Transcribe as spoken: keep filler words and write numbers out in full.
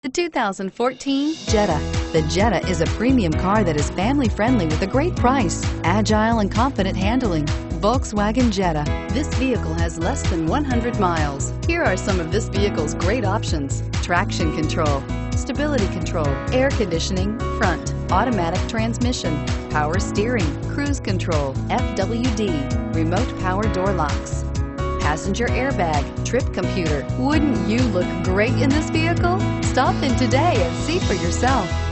The two thousand fourteen Jetta. The Jetta is a premium car that is family friendly with a great price, agile and confident handling. Volkswagen Jetta. This vehicle has less than one hundred miles. Here are some of this vehicle's great options: traction control, stability control, air conditioning, front, automatic transmission, power steering, cruise control, F W D, remote power door locks, passenger airbag, trip computer. Wouldn't you look great in this vehicle? Stop in today and see for yourself.